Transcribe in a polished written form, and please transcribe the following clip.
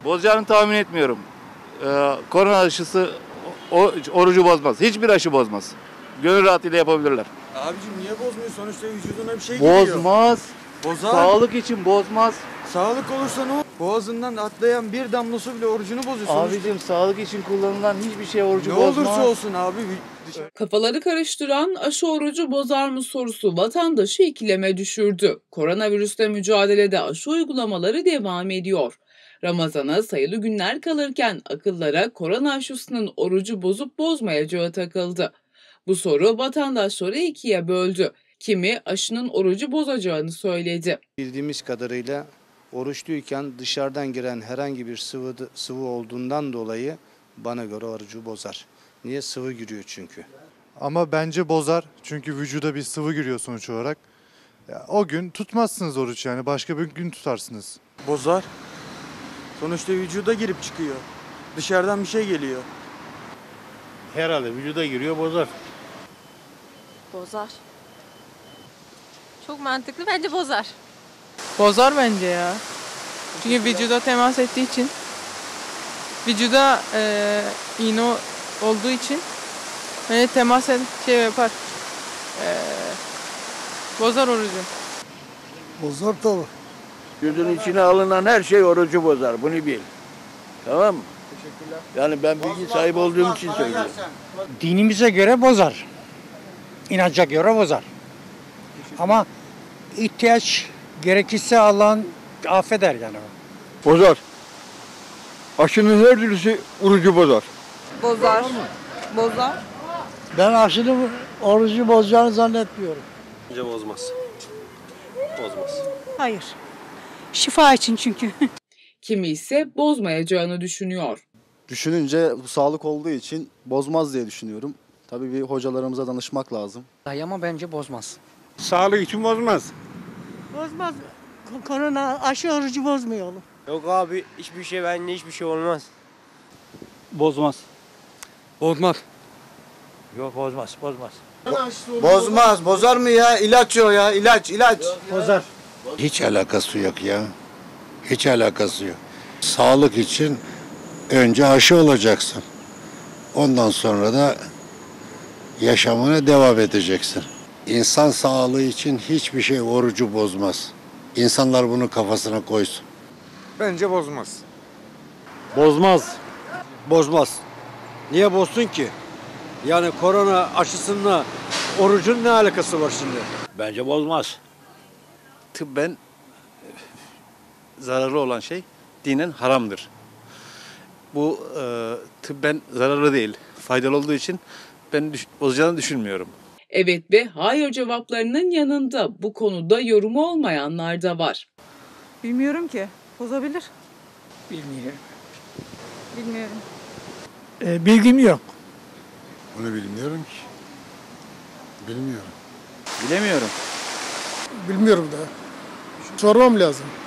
Bozacağını tahmin etmiyorum. Korona aşısı orucu bozmaz. Hiçbir aşı bozmaz. Gönül rahatıyla yapabilirler. Abicim niye bozmuyor? Sonuçta vücuduna bir şey giriyor. Bozmaz. Bozar. Sağlık için bozmaz. Sağlık olursa ne olur? Boğazından atlayan bir damla su bile orucunu bozuyor. Abicim sağlık için kullanılan hiçbir şey orucu ne bozmaz. olursa olsun abi. Kafaları karıştıran aşı orucu bozar mı sorusu vatandaşı ikileme düşürdü. Koronavirüsle mücadelede aşı uygulamaları devam ediyor. Ramazana sayılı günler kalırken akıllara korona aşısının orucu bozup bozmayacağı takıldı. Bu soru vatandaşları ikiye böldü. Kimi aşının orucu bozacağını söyledi. Bildiğimiz kadarıyla oruçluyken dışarıdan giren herhangi bir sıvı olduğundan dolayı bana göre orucu bozar. Niye? Sıvı giriyor çünkü. Ama bence bozar çünkü vücuda bir sıvı giriyor sonuç olarak. Ya, o gün tutmazsınız oruç, yani başka bir gün tutarsınız. Bozar. Sonuçta vücuda girip çıkıyor. Dışarıdan bir şey geliyor. Herhalde vücuda giriyor, bozar. Bozar. Çok mantıklı, bence bozar. Bozar bence ya. Çünkü vücuda temas ettiği için, vücuda iğne olduğu için temas yapar. Bozar orucu. Bozar tabii. Vücudun içine alınan her şey orucu bozar. Bunu bil. Tamam mı? Teşekkürler. Yani ben bilgi sahibi olduğum için söylüyorum. Dinimize göre bozar. İnanca göre bozar. Ama ihtiyaç gerekirse Allah'ın affeder yani. Bozar. Aşının her türlüsü orucu bozar. Bozar. Bozar. Ben aşının orucu bozacağını zannetmiyorum. Bence bozmaz. Bozmaz. Hayır. Şifa için çünkü. Kimi ise bozmayacağını düşünüyor. Düşününce bu sağlık olduğu için bozmaz diye düşünüyorum. Tabii bir hocalarımıza danışmak lazım. Ama bence bozmaz. Sağlık için bozmaz. Bozmaz. Korona aşı orucu bozmuyor oğlum. Yok abi, hiçbir şey olmaz. Bozmaz. Bozmaz. Yok bozmaz. Bozmaz. Bozar mı ya? İlaç o ya. İlaç. Bozar. Hiç alakası yok ya. Hiç alakası yok. Sağlık için önce aşı olacaksın. Ondan sonra da yaşamına devam edeceksin. İnsan sağlığı için hiçbir şey orucu bozmaz. İnsanlar bunu kafasına koysun. Bence bozmaz. Bozmaz. Bozmaz. Niye bozsun ki? Yani korona aşısıyla orucun ne alakası var şimdi? Bence bozmaz. Tıbben zararlı olan şey dinen haramdır. Bu tıbben zararlı değil. Faydalı olduğu için ben bozacağını düşünmüyorum. Evet ve hayır cevaplarının yanında bu konuda yorumu olmayanlar da var. Bilmiyorum ki. Bozabilir. Bilmiyorum. Bilmiyorum. Bilgim yok. Onu bilmiyorum ki. Bilmiyorum. Bilemiyorum. Bilmiyorum da. Sormam lazım.